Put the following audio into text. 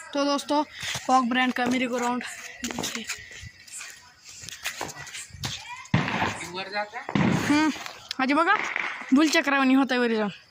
तो दोस्तों fog brand का मेरे को राउंड देखिए। वर जाता है। बघा बुल चक्रावणी होता है वरी जाऊन।